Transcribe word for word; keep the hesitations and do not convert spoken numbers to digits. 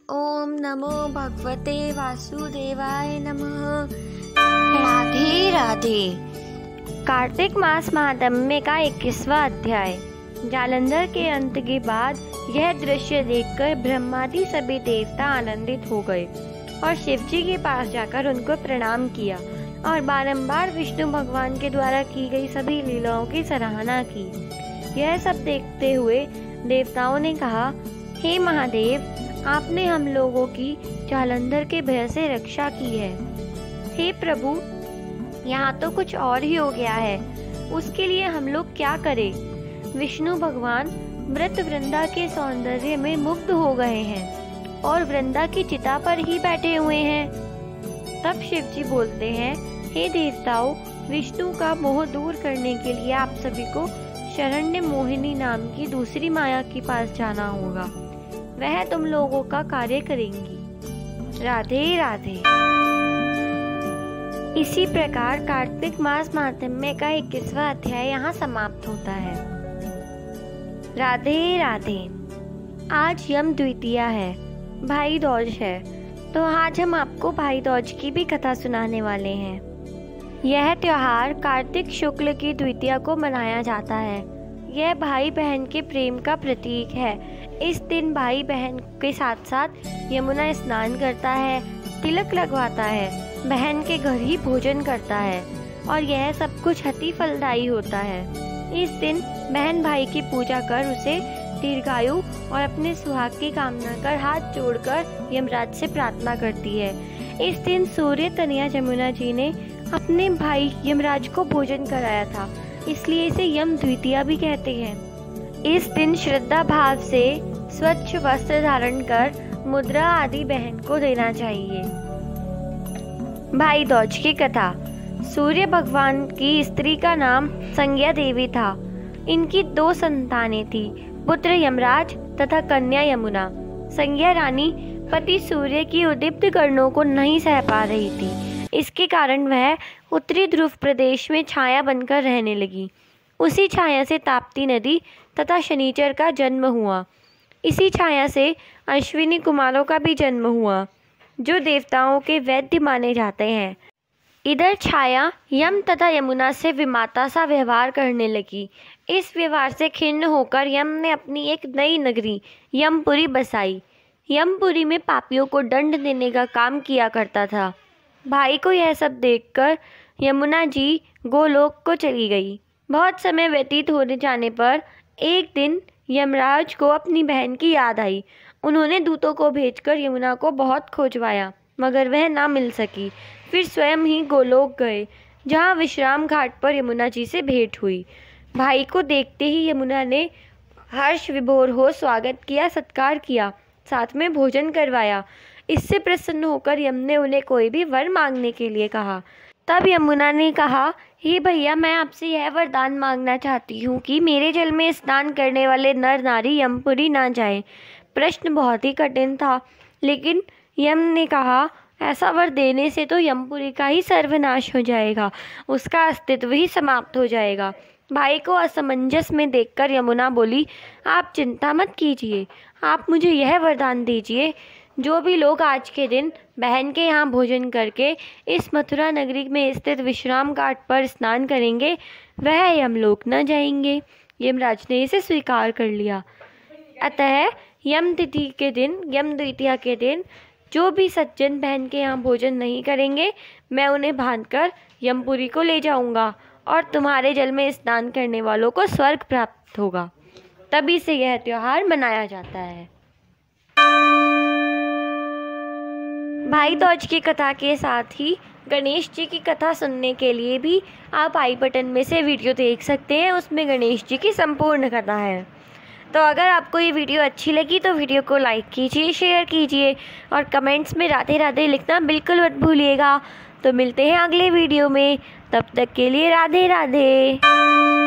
ओम नमो भगवते वासुदेवाय नमः। राधे राधे। कार्तिक मास महात्म्य का इक्कीसवां अध्याय। जालंधर के अंत के बाद यह दृश्य देखकर ब्रह्मादि सभी देवता आनंदित हो गए और शिव जी के पास जाकर उनको प्रणाम किया और बारंबार विष्णु भगवान के द्वारा की गई सभी लीलाओं की सराहना की। यह सब देखते हुए देवताओं ने कहा, हे महादेव, आपने हम लोगों की जालंधर के भय से रक्षा की है। हे प्रभु, यहाँ तो कुछ और ही हो गया है, उसके लिए हम लोग क्या करें? विष्णु भगवान मृत वृंदा के सौंदर्य में मुग्ध हो गए हैं और वृंदा की चिता पर ही बैठे हुए हैं। तब शिव जी बोलते हैं, हे देवताओं, विष्णु का मोह दूर करने के लिए आप सभी को शरण्य मोहिनी नाम की दूसरी माया के पास जाना होगा। वह तुम लोगों का कार्य करेंगी। राधे राधे। इसी प्रकार कार्तिक मास महात्म्य का इक्कीसवां अध्याय यहाँ समाप्त होता है। राधे राधे। आज यम द्वितीया है, भाई दूज है, तो आज हम आपको भाई दूज की भी कथा सुनाने वाले हैं। यह त्योहार कार्तिक शुक्ल की द्वितीया को मनाया जाता है। यह भाई बहन के प्रेम का प्रतीक है। इस दिन भाई बहन के साथ साथ यमुना स्नान करता है, तिलक लगवाता है, बहन के घर ही भोजन करता है और यह सब कुछ अति फलदायी होता है। इस दिन बहन भाई की पूजा कर उसे दीर्घायु और अपने सुहाग की कामना कर हाथ जोड़कर यमराज से प्रार्थना करती है। इस दिन सूर्य तनया यमुना जी ने अपने भाई यमराज को भोजन कराया था, इसलिए इसे यम द्वितीया भी कहते हैं। इस दिन श्रद्धा भाव से स्वच्छ वस्त्र धारण कर मुद्रा आदि बहन को देना चाहिए। भाई दूज की कथा। सूर्य भगवान की स्त्री का नाम संज्ञा देवी था। इनकी दो संतानें थी, पुत्र यमराज तथा कन्या यमुना। संज्ञा रानी पति सूर्य की उद्दीप्त किरणों को नहीं सह पा रही थी। इसके कारण वह उत्तरी ध्रुव प्रदेश में छाया बनकर रहने लगी। उसी छाया से ताप्ती नदी तथा शनिचर का जन्म हुआ। इसी छाया से अश्विनी कुमारों का भी जन्म हुआ, जो देवताओं के वैद्य माने जाते हैं। इधर छाया यम तथा यमुना से विमाता सा व्यवहार करने लगी। इस व्यवहार से खिन्न होकर यम ने अपनी एक नई नगरी यमपुरी बसाई। यमपुरी में पापियों को दंड देने का काम किया करता था। भाई को यह सब देखकर यमुना जी गोलोक को चली गई। बहुत समय व्यतीत होने जाने पर एक दिन यमराज को अपनी बहन की याद आई। उन्होंने दूतों को भेजकर यमुना को बहुत खोजवाया, मगर वह ना मिल सकी। फिर स्वयं ही गोलोक गए, जहाँ विश्राम घाट पर यमुना जी से भेंट हुई। भाई को देखते ही यमुना ने हर्ष विभोर हो स्वागत किया, सत्कार किया, साथ में भोजन करवाया। इससे प्रसन्न होकर यम ने उन्हें कोई भी वर मांगने के लिए कहा। तब यमुना ने कहा, हे भैया, मैं आपसे यह वरदान मांगना चाहती हूँ कि मेरे जल में स्नान करने वाले नर नारी यमपुरी ना जाएं। प्रश्न बहुत ही कठिन था, लेकिन यम ने कहा, ऐसा वर देने से तो यमपुरी का ही सर्वनाश हो जाएगा, उसका अस्तित्व ही समाप्त हो जाएगा। भाई को असमंजस में देखकर यमुना बोली, आप चिंता मत कीजिए, आप मुझे यह वरदान दीजिए, जो भी लोग आज के दिन बहन के यहाँ भोजन करके इस मथुरा नगरी में स्थित विश्राम घाट पर स्नान करेंगे, वह यमलोक न जाएंगे। यमराज ने इसे स्वीकार कर लिया। अतः यम तिथि के दिन, यम द्वितीया के दिन, जो भी सज्जन बहन के यहाँ भोजन नहीं करेंगे, मैं उन्हें बांधकर यमपुरी को ले जाऊंगा और तुम्हारे जल में स्नान करने वालों को स्वर्ग प्राप्त होगा। तभी से यह त्योहार मनाया जाता है। भाई दूज की कथा के साथ ही गणेश जी की कथा सुनने के लिए भी आप आई बटन में से वीडियो देख सकते हैं। उसमें गणेश जी की संपूर्ण कथा है। तो अगर आपको ये वीडियो अच्छी लगी तो वीडियो को लाइक कीजिए, शेयर कीजिए और कमेंट्स में राधे राधे लिखना बिल्कुल मत भूलिएगा। तो मिलते हैं अगले वीडियो में, तब तक के लिए राधे राधे।